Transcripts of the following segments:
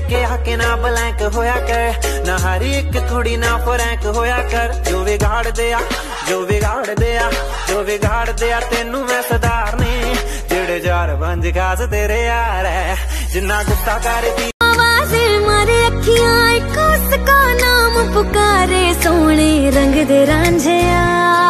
के आके ना ब्लैंक होया कर, ना हर एक कुड़ी ना फ्रैंक होया कर। जो बिगाड़ दिया तेनू मैं सुधारने, जेड़े जार बंज खास तेरे यार है, जिन्ना गुस्सा कर दी आवाज़ मारे अखियां एक उसका नाम पुकारे, सोने रंग दे रांझिया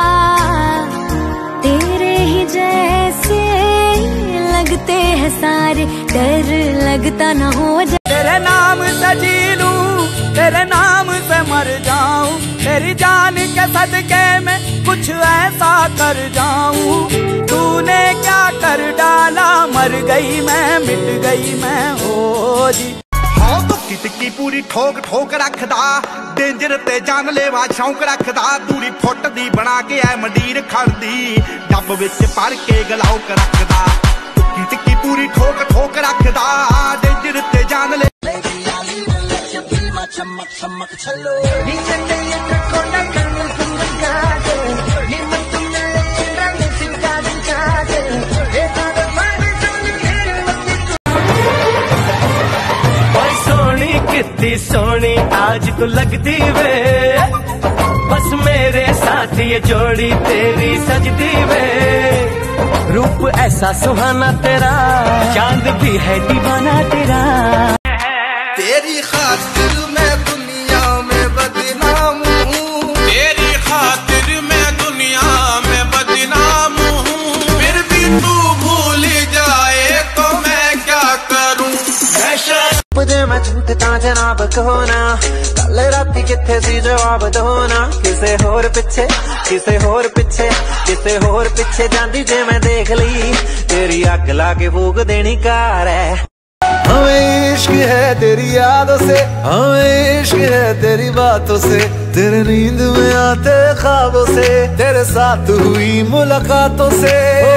तेरे ही जैसे लगते हैं सारे, डर लगता न हो जाए। तेरे नाम से जी लूं, तेरे नाम से मर जाऊं, तेरी जान के सदके में कुछ ऐसा कर जाऊं। तूने क्या कर डाला, मर गई मैं, मिट गई मैं हो जी। हाँ तो किटकी पूरी ठोक ठोक रखदा, डेंजर ते जानलेवा शौक रखदा, दूरी फुट दी बना के ऐ मंडीर खड़दी, डब विच भर के गलाउक रखदा। किटकी पूरी ठोक ठोक रखदा, डेंजर ते जानले चमक चमक चलो कितनी सोनी आज तू लगती वे, बस मेरे साथ ये जोड़ी तेरी सजती वे। रूप ऐसा सुहाना तेरा, चांद भी है दीवाना तेरा। तेरी खातिर मैं दुनिया में बदनाम हूँ, तेरी खातिर मैं दुनिया में बदनाम हूँ, फिर भी तू भूल जाए तो मैं क्या करूँ। मैं झूठ ता जनाब कहो ना, कल राती किथे सी जवाब दो ना। किसे होर पिछे जांदी जे मैं देख ली, तेरी अग लाके फूक देनी कार है। हमें इश्क है तेरी यादों से, हमें इश्क है तेरी बातों से, तेरे नींद में आते ख्वाबों से, तेरे साथ हुई मुलाकातों से।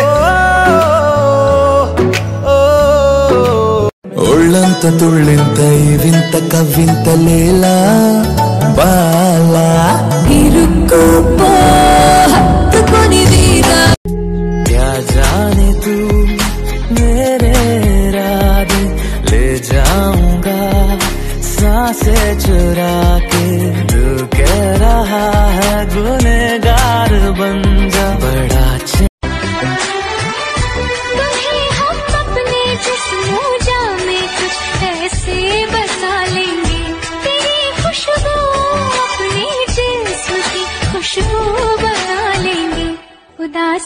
ఒళ్ళంత తుళ్ళింత ఈ వింత కవ్వింత లేలా బాలా ఇరుక్కుపో హత్తుకొని వీరా, क्या जाने तू मेरे राधे ले जाऊंगा सांसें चुरा के, दिल कह रहा है गुनहगार बन जा। बड़ा ऐसे बसा लेंगे, तेरी खुशबू अपने जिस्म की खुशबू बना लेंगे। उदास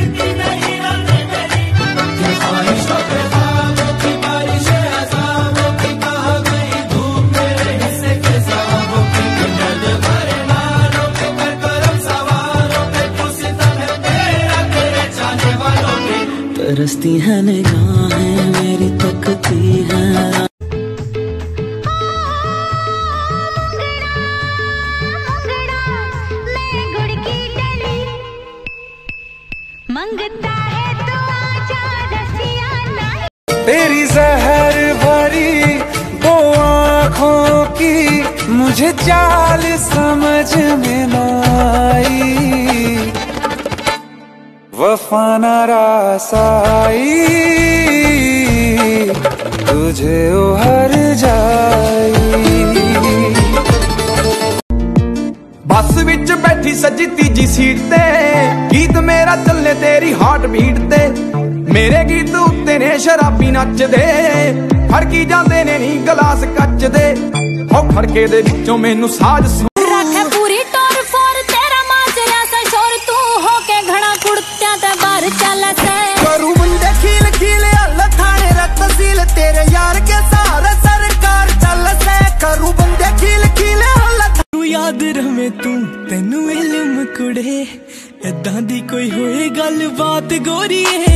तरसती है निगाहें मेरी, तकती है मंगता है तो आजा रसिया नहीं। तेरी जहर भरी दो आँखों की मुझे चाल समझ में न आई, वफा न रासाई तुझे उहर जाई। बस विच बैठी सजी तीजी सीट ते, गीत मेरा चले तेरी हार्ट बीट ते, मेरे गीत उत्ते ने शराबी नचदे, फड़की जांदे ने नी गलास कच दे, हो खड़के दे विचों मैनू साज रखे पूरी टोर फोर, तेरा माजरा सा शोर, तू हो के घड़ा कुड़त्या ते बाहर चल से। करू बंदे खील खील हल थाने रत सील, तेरे यार के सहारे सरकार चल से। करू बंदे खील खील हल याद रहे तू तेनू इल्म कुड़े, इदां दी कोई होए गल बात गोरी है।